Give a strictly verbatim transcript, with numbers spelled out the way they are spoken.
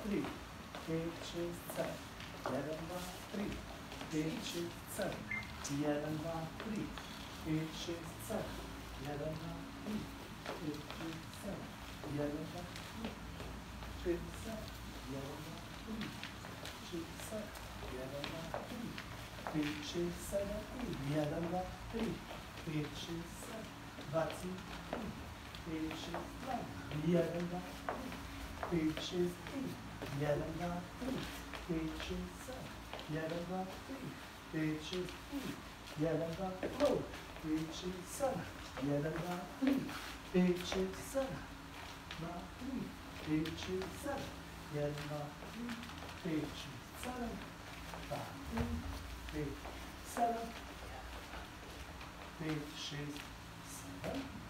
three, pięć, sześć, seven, jeden, dwa, three, pięć, sześć, seven, jeden, dwa, three, pięć, sześć, seven, jeden, dwa, three, pięć, sześć, seven, jeden, dwa, three, pięć, seven, jeden, dwa, three, sześć, seven, jeden, dwa, three, pięć, sześć, seven, eight, jeden, dwa, three, pięć, sześć, seven, dwadzieścia three, pięć, sześć, dwa, jeden, dwa, three, pięć, sześć, eight, jeden, dwa, three, pięć, sześć, seven, jeden, dwa, three, pięć, sześć, eight, jeden, dwa, four, pięć, sześć, seven, jeden, dwa, three, pięć, sześć, seven, dwa, three, pięć, sześć, seven, jeden, dwa, three, pięć, sześć, seven, dwa, three, pięć, seven, pięć, sześć, seven,